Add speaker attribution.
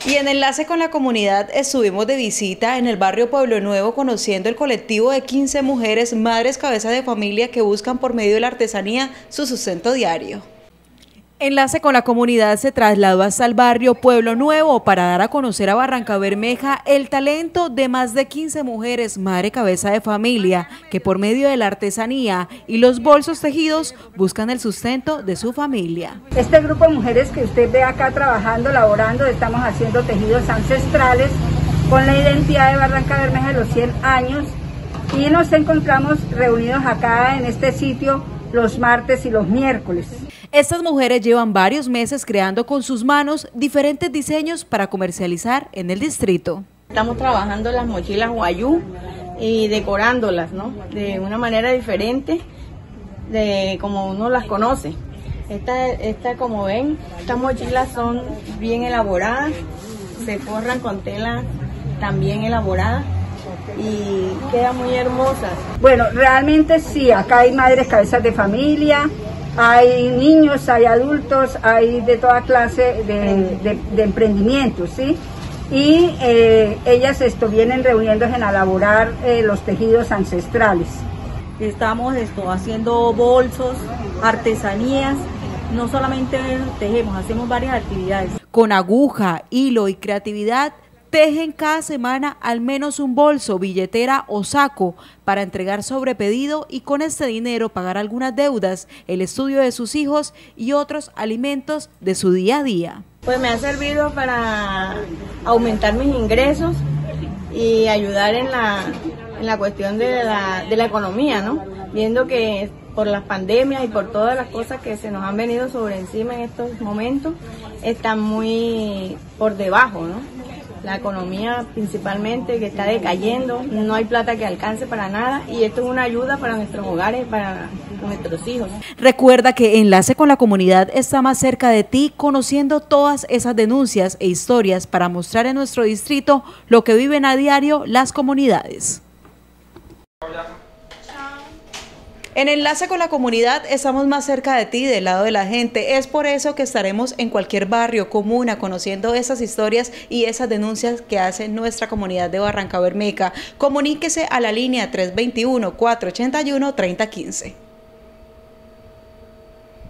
Speaker 1: Y en Enlace con la Comunidad estuvimos de visita en el barrio Pueblo Nuevo conociendo el colectivo de 15 mujeres, madres cabeza de familia que buscan por medio de la artesanía su sustento diario. Enlace con la Comunidad se trasladó hasta el barrio Pueblo Nuevo para dar a conocer a Barrancabermeja el talento de más de 15 mujeres, madre cabeza de familia, que por medio de la artesanía y los bolsos tejidos buscan el sustento de su familia.
Speaker 2: Este grupo de mujeres que usted ve acá trabajando, laborando, estamos haciendo tejidos ancestrales con la identidad de Barrancabermeja de los 100 años y nos encontramos reunidos acá en este sitio los martes y los miércoles.
Speaker 1: Estas mujeres llevan varios meses creando con sus manos diferentes diseños para comercializar en el distrito.
Speaker 3: Estamos trabajando las mochilas guayú y decorándolas, ¿no? De una manera diferente de como uno las conoce. Esta como ven, estas mochilas son bien elaboradas, se forran con tela también elaborada y quedan muy hermosas.
Speaker 2: Bueno, realmente sí, acá hay madres cabezas de familia, hay niños, hay adultos, hay de toda clase de emprendimientos, ¿sí? Y ellas vienen reuniéndose en elaborar los tejidos ancestrales.
Speaker 4: Estamos haciendo bolsos, artesanías, no solamente tejemos, hacemos varias actividades.
Speaker 1: Con aguja, hilo y creatividad, tejen cada semana al menos un bolso, billetera o saco para entregar sobre pedido y con este dinero pagar algunas deudas, el estudio de sus hijos y otros alimentos de su día a día.
Speaker 3: Pues me ha servido para aumentar mis ingresos y ayudar en la cuestión de la economía, ¿no? Viendo que por las pandemias y por todas las cosas que se nos han venido sobre encima en estos momentos, están muy por debajo, ¿no? La economía principalmente que está decayendo, no hay plata que alcance para nada y esto es una ayuda para nuestros hogares, para nuestros hijos.
Speaker 1: Recuerda que Enlace con la Comunidad está más cerca de ti, conociendo todas esas denuncias e historias para mostrar en nuestro distrito lo que viven a diario las comunidades. En Enlace con la Comunidad estamos más cerca de ti, del lado de la gente. Es por eso que estaremos en cualquier barrio, comuna, conociendo esas historias y esas denuncias que hace nuestra comunidad de Barrancabermeja. Comuníquese a la línea 321-481-3015.